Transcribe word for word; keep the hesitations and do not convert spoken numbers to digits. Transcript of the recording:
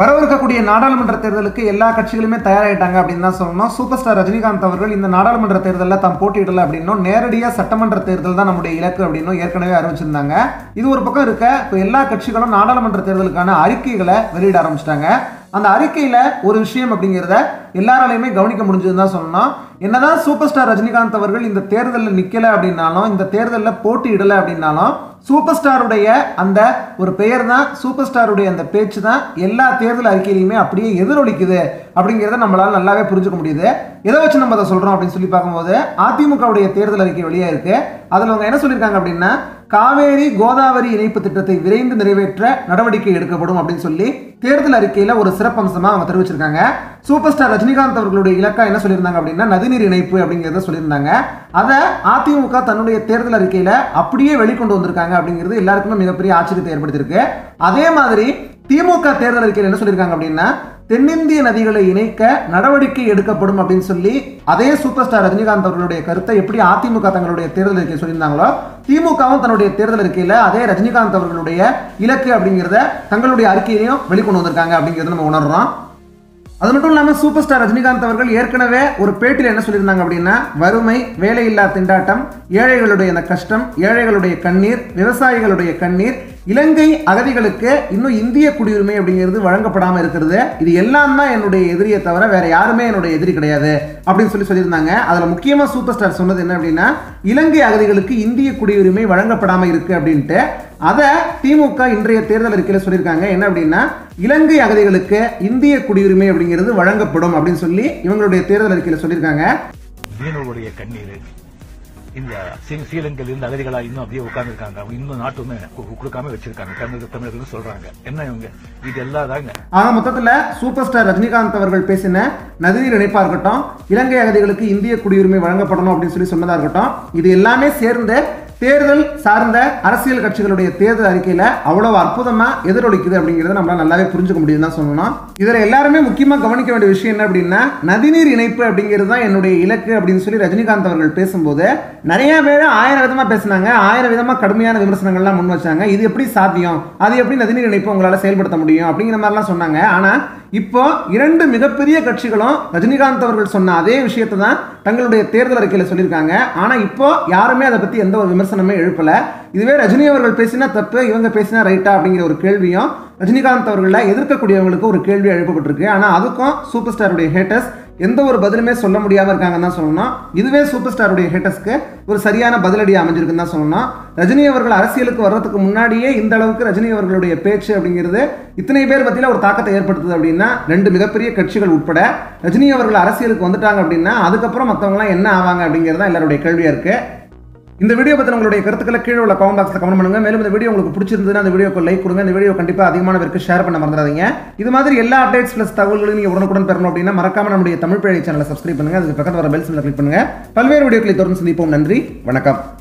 வரவிருக்கக்கூடிய நாடாளுமன்ற தேர்தலுக்கு எல்லா கட்சிகளுமே தயாராகிட்டாங்க அப்படின்னு தான் சொல்லணும். சூப்பர் ஸ்டார் ரஜினிகாந்த் அவர்கள் இந்த நாடாளுமன்ற தேர்தலில் தாம் போட்டியிடல அப்படின்னும் நேரடியாக சட்டமன்ற தேர்தல் தான் நம்முடைய இலக்கு அப்படின்னும் ஏற்கனவே அறிவிச்சிருந்தாங்க. இது ஒரு பக்கம் இருக்க இப்போ எல்லா கட்சிகளும் நாடாளுமன்ற தேர்தலுக்கான அறிக்கைகளை வெளியிட ஆரம்பிச்சிட்டாங்க. அந்த அறிக்கையில ஒரு விஷயம் அப்படிங்கிறத எல்லாராலையுமே கவனிக்க முடிஞ்சதுன்னு தான் சொல்லணும். என்னதான் சூப்பர் ஸ்டார் ரஜினிகாந்த் அவர்கள் இந்த தேர்தலில் நிக்கல அப்படின்னாலும், இந்த தேர்தலில் போட்டியிடல அப்படின்னாலும், சூப்பர் ஸ்டாருடைய அந்த ஒரு பெயர் தான், சூப்பர் ஸ்டாருடைய அந்த பேச்சு தான் எல்லா தேர்தல் அறிக்கையிலையுமே அப்படியே எதிரொலிக்குது அப்படிங்கிறத நம்மளால நல்லாவே புரிஞ்சுக்க முடியுது. எதை வச்சு நம்ம அதை சொல்றோம் அப்படின்னு சொல்லி பார்க்கும்போது, அதிமுகவுடைய தேர்தல் அறிக்கை வெளியே இருக்கு. அதில் அவங்க என்ன சொல்லியிருக்காங்க அப்படின்னா, காவேரி கோதாவரி இணைப்பு திட்டத்தை விரைந்து நிறைவேற்ற நடவடிக்கை எடுக்கப்படும் அப்படின்னு சொல்லி தேர்தல் அறிக்கையில ஒரு சிறப்பம்சமா அவங்க தெரிவிச்சிருக்காங்க. சூப்பர் ஸ்டார் ரஜினிகாந்த் அவர்களுடைய இலக்கா என்ன சொல்லியிருந்தாங்க அப்படின்னா, நதிநீர் இணைப்பு அப்படிங்கிறத சொல்லியிருந்தாங்க. அதை அதிமுக தன்னுடைய தேர்தல் அறிக்கையில அப்படியே வெளிக்கொண்டு வந்திருக்காங்க அப்படிங்கிறது எல்லாருக்குமே மிகப்பெரிய ஆச்சரியத்தை ஏற்படுத்தியிருக்கு. அதே மாதிரி திமுக தேர்தல் அறிக்கையில் என்ன சொல்லியிருக்காங்க அப்படின்னா, தென்னிந்திய நதிகளை இணைக்க நடவடிக்கை எடுக்கப்படும் அப்படின்னு சொல்லி அதே சூப்பர் ஸ்டார் ரஜினிகாந்த் அவர்களுடைய கருத்தை எப்படி அதிமுக தங்களுடைய தேர்தல் அறிக்கை சொல்லியிருந்தாங்களோ, திமுகவும் தன்னுடைய தேர்தல் அறிக்கையில அதே ரஜினிகாந்த் அவர்களுடைய இலக்கு அப்படிங்கிறத தங்களுடைய அறிக்கையிலையும் வெளிக்கொண்டு வந்திருக்காங்க அப்படிங்கிறத நம்ம உணர்றோம். அது மட்டும் இல்லாமல் சூப்பர் ஸ்டார் ரஜினிகாந்த் அவர்கள் ஏற்கனவே ஒரு பேட்டியில் என்ன சொல்லியிருந்தாங்க அப்படின்னா, வறுமை, வேலையில்லா திண்டாட்டம், ஏழைகளுடைய அந்த கஷ்டம், ஏழைகளுடைய கண்ணீர், விவசாயிகளுடைய கண்ணீர், இலங்கை அகதிகளுக்கு இன்னும் இந்திய குடியுரிமை அப்படிங்கிறது வழங்கப்படாமல் இருக்கிறது, இது எல்லாம் தான் என்னுடைய எதிரியை தவிர வேற யாருமே என்னுடைய எதிரி கிடையாது அப்படின்னு சொல்லி சொல்லியிருந்தாங்க. அதில் முக்கியமாக சூப்பர் ஸ்டார் சொன்னது என்ன அப்படின்னா, இலங்கை அகதிகளுக்கு இந்திய குடியுரிமை வழங்கப்படாமல் இருக்கு அப்படின்ட்டு. அதை திமுக இன்றைய தேர்தல் அறிக்கையில் சொல்லியிருக்காங்க. என்ன அப்படின்னா, இலங்கை அகதிகளுக்கு இந்திய குடியுரிமை அப்படிங்கிறது வழங்கப்படும் அப்படின்னு சொல்லி இவங்களுடைய தேர்தல் அறிக்கையில் சொல்லியிருக்காங்க. இந்த ஸ்ரீலங்கையில் இருந்து அகதிகளா இன்னும் அப்படியே உட்கார்ந்து இருக்காங்க. அவங்க இன்னும் நாட்டுமே கொடுக்காம வச்சிருக்காங்க. தமிழ் தமிழர்கள் சொல்றாங்க. என்ன இவங்க இது எல்லாம் தாங்க. ஆக மொத்தத்துல சூப்பர் ஸ்டார் ரஜினிகாந்த் அவர்கள் பேசின நதிநீர் இணைப்பா இருக்கட்டும், இலங்கை அகதிகளுக்கு இந்திய குடியுரிமை வழங்கப்படணும் அப்படின்னு சொல்லி சொன்னதா இருக்கட்டும், இது எல்லாமே சேர்ந்து தேர்தல் சார்ந்த அரசியல் கட்சிகளுடைய தேர்தல் அறிக்கையில அவ்வளவு அற்புதமா எதிரொலிக்குது அப்படிங்கறத நம்மளால நல்லாவே புரிஞ்சுக்க முடியுதுன்னு தான் சொல்லணும். இதுல எல்லாருமே முக்கியமா கவனிக்க வேண்டிய விஷயம் என்ன அப்படின்னா, நதிநீர் இணைப்பு அப்படிங்கிறது தான் என்னுடைய இலக்கு அப்படின்னு சொல்லி ரஜினிகாந்த் அவர்கள் பேசும்போது நிறைய பேர் ஆயிரம் விதமா பேசினாங்க, ஆயிரம் விதமா கடுமையான விமர்சனங்கள்லாம் முன் வச்சாங்க. இது எப்படி சாத்தியம், அது எப்படி நதிநீர் இணைப்பு உங்களால செயல்படுத்த முடியும் அப்படிங்கிற மாதிரிலாம் சொன்னாங்க. ஆனா இப்போ இரண்டு மிகப்பெரிய கட்சிகளும் ரஜினிகாந்த் அவர்கள் சொன்ன அதே விஷயத்தை தான் தங்களுடைய தேர்தல் அறிக்கையில் சொல்லியிருக்காங்க. ஆனா இப்போ யாருமே அதை பத்தி எந்த ஒரு விமர்சனமே எழுப்பல. இதுவே ரஜினி அவர்கள் பேசினா தப்பு, இவங்க பேசினா ரைட்டா அப்படிங்கிற ஒரு கேள்வியும் ரஜினிகாந்த் அவர்களை எதிர்க்கக்கூடியவங்களுக்கு ஒரு கேள்வி எழுப்பப்பட்டிருக்கு. ஆனா அதுக்கும் சூப்பர் ஸ்டாருடைய ஹேட்டர்ஸ் எந்த ஒரு பதிலுமே சொல்ல முடியாம இருக்காங்கன்னு தான் சொல்லணும். இதுவே சூப்பர் ஸ்டாருடைய ஹேட்டர்ஸ்க்கு ஒரு சரியான பதிலடி அமைஞ்சிருக்குன்னு தான் சொல்லணும். ரஜினி அவர்கள் அரசியலுக்கு வர்றதுக்கு முன்னாடியே இந்த அளவுக்கு ரஜினி அவர்களுடைய பேச்சு அப்படிங்கிறது இத்தனை பேர் பத்தியில ஒரு தாக்கத்தை ஏற்படுத்துது அப்படின்னா, ரெண்டு மிகப்பெரிய கட்சிகள் உட்பட ரஜினி அவர்கள் அரசியலுக்கு வந்துட்டாங்க அப்படின்னா அதுக்கப்புறம் மற்றவங்க எல்லாம் என்ன ஆவாங்க அப்படிங்கிறது தான் எல்லாருடைய கேள்வியா இருக்கு. இந்த வீடியோ பற்றி உங்களுடைய கருத்துக்களை கீழே உள்ள கமெண்ட் பாக்ஸில் கமெண்ட் பண்ணுங்க. மேலும் இந்த வீடியோ உங்களுக்கு பிடிச்சிருந்ததுன்னா அந்த வீடியோக்கு லைக் கொடுங்க. இந்த வீடியோ கண்டிப்பாக அதிகமான பேருக்கு ஷேர் பண்ண மறந்துடாதீங்க. இது மாதிரி எல்லா அப்டேட்ஸ் பிளஸ் தகவல்களையும் நீங்கள் உடனுக்குடன் பெறணும் அப்படின்னா மறக்காம நம்முடைய தமிழ் பேழை சேனலை சப்ஸ்கிரைப் பண்ணுங்க. அதுக்கு பக்கத்தில் வர பெல் சிம்பிளை கிளிக் பண்ணுங்க. பல்வேறு வீடியோக்களை தொடர்ந்து சந்திப்போம். நன்றி, வணக்கம்.